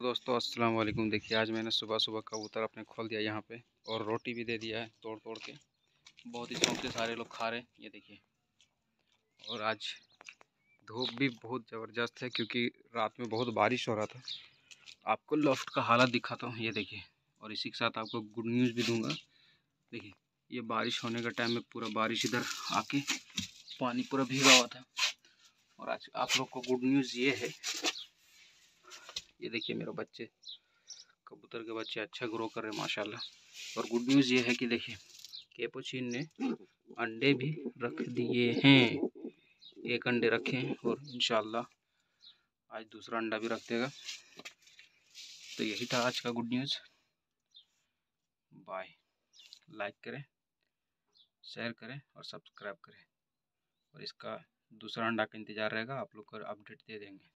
दोस्तों अस्सलाम वालेकुम। देखिए आज मैंने सुबह सुबह कबूतर अपने खोल दिया यहाँ पे और रोटी भी दे दिया है तोड़ तोड़ के। बहुत ही शौक से सारे लोग खा रहे हैं, ये देखिए। और आज धूप भी बहुत ज़बरदस्त है क्योंकि रात में बहुत बारिश हो रहा था। आपको लॉफ्ट का हालत दिखाता हूँ, ये देखिए। और इसी के साथ आपको गुड न्यूज़ भी दूँगा। देखिए ये बारिश होने का टाइम में पूरा बारिश इधर आके पानी पूरा भीगा हुआ था। और आज आप लोग को गुड न्यूज़ ये है, ये देखिए मेरे बच्चे, कबूतर के बच्चे अच्छा ग्रो कर रहे हैं माशाल्लाह। और गुड न्यूज़ ये है कि देखिए कैपुचिन ने अंडे भी रख दिए हैं। एक अंडे रखे हैं और इंशाल्लाह आज दूसरा अंडा भी रख देगा। तो यही था आज का गुड न्यूज़। बाय। लाइक करें, शेयर करें और सब्सक्राइब करें। और इसका दूसरा अंडा का इंतज़ार रहेगा, आप लोग को अपडेट दे देंगे।